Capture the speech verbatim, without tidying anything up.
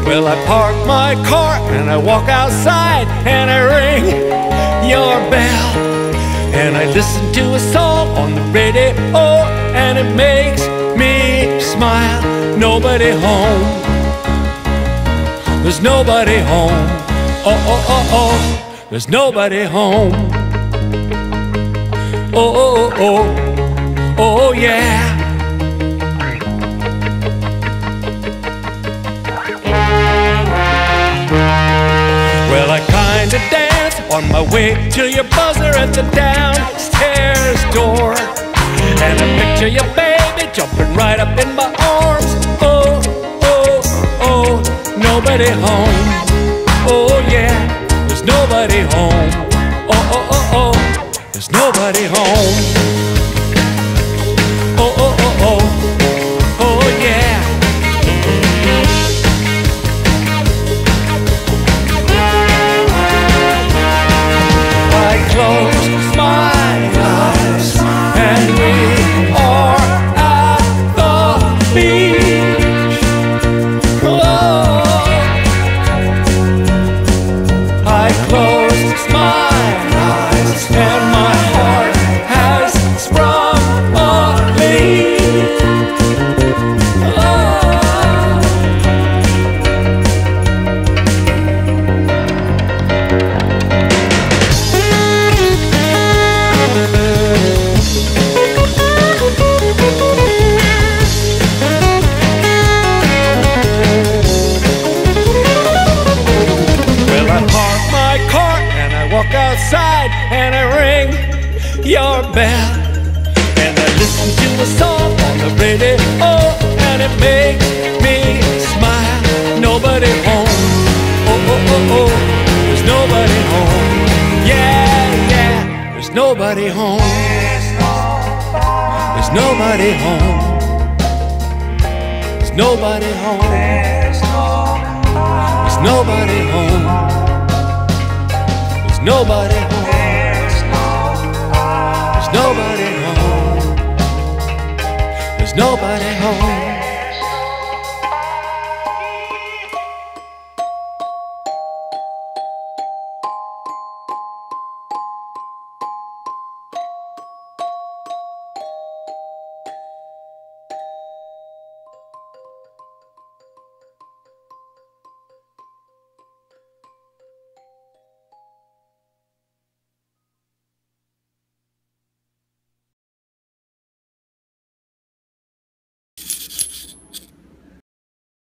Well, I park my car and I walk outside and I ring your bell, and I listen to a song on the radio and it makes me smile. Nobody home, there's nobody home. Oh, oh, oh, oh, there's nobody home. Oh, oh, oh, oh, yeah. Well, I kinda dance on my way to your buzzer at the downstairs door, and I picture your baby jumping right up in my arms. Oh, oh, oh, nobody home. Oh yeah, there's nobody home. Oh, oh, oh, oh, there's nobody home. Oh, oh, oh, oh, oh yeah. I close my eyes and we are at the beach. Oh, I close my eyes and my heart has sprung a leak. Oh. Well, I park my car and I walk outside and I ring your bell, and I listen to a song on the radio and it makes me smile. Nobody home. Oh, oh, oh, oh, there's nobody home. Yeah, yeah, there's nobody home. There's nobody home. There's nobody home. There's nobody home. There's nobody home. There's nobody home. There's nobody home.